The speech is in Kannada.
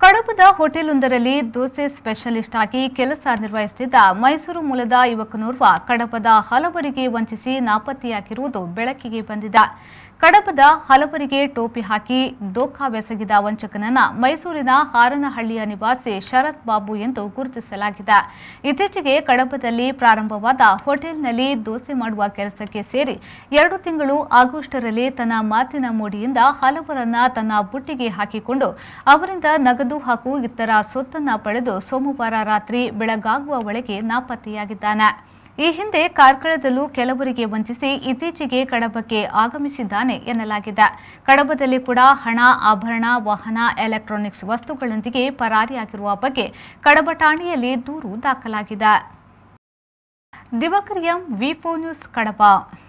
ಕಡಬದ ಹೋಟೆಲೊಂದರಲ್ಲಿ ದೋಸೆ ಸ್ಪೆಷಲಿಸ್ಟ್ ಆಗಿ ಕೆಲಸ ನಿರ್ವಹಿಸುತ್ತಿದ್ದ ಮೈಸೂರು ಮೂಲದ ಯುವಕನೋರ್ವ ಕಡಬದ ಹಲವರಿಗೆ ವಂಚಿಸಿ ನಾಪತ್ತೆಯಾಗಿರುವುದು ಬೆಳಕಿಗೆ ಬಂದಿದೆ. ಕಡಬದ ಹಲವರಿಗೆ ಟೋಪಿ ಹಾಕಿ ದೋಖಾವೆಸಗಿದ ವಂಚಕನನ್ನ ಮೈಸೂರಿನ ಹಾರನಹಳ್ಳಿಯ ನಿವಾಸಿ ಶರತ್ ಬಾಬು ಎಂದು ಗುರುತಿಸಲಾಗಿದೆ. ಇತ್ತೀಚೆಗೆ ಕಡಬದಲ್ಲಿ ಪ್ರಾರಂಭವಾದ ಹೋಟೆಲ್ನಲ್ಲಿ ದೋಸೆ ಮಾಡುವ ಕೆಲಸಕ್ಕೆ ಸೇರಿ 2 ತಿಂಗಳು ಆಗುವಷ್ಟರಲ್ಲಿ ತನ್ನ ಮಾತಿನ ಮೋಡಿಯಿಂದ ಹಲವರನ್ನ ತನ್ನ ಬುಟ್ಟಿಗೆ ಹಾಕಿಕೊಂಡು ಅವರಿಂದ ನಗದು ಹಾಗೂ ಇತರ ಸೊತ್ತನ್ನ ಪಡೆದು ಸೋಮವಾರ ರಾತ್ರಿ ಬೆಳಗಾಗುವ ಒಳಗೆ ನಾಪತ್ತೆಯಾಗಿದ್ದಾನೆ. ಈ ಹಿಂದೆ ಕಾರ್ಕಳದಲ್ಲೂ ಕೆಲವರಿಗೆ ವಂಚಿಸಿ ಇತ್ತೀಚೆಗೆ ಕಡಬಕ್ಕೆ ಆಗಮಿಸಿದ್ದಾನೆ ಎನ್ನಲಾಗಿದೆ. ಕಡಬದಲ್ಲಿ ಕೂಡ ಹಣ, ಆಭರಣ, ವಾಹನ, ಎಲೆಕ್ಟ್ರಾನಿಕ್ಸ್ ವಸ್ತುಗಳೊಂದಿಗೆ ಪರಾರಿಯಾಗಿರುವ ಬಗ್ಗೆ ಕಡಬ ಠಾಣೆಯಲ್ಲಿ ದೂರು ದಾಖಲಾಗಿದೆ. ದಿವಾಕರ್ ಎಂ, ವಿ4 ನ್ಯೂಸ್, ಕಡಬ.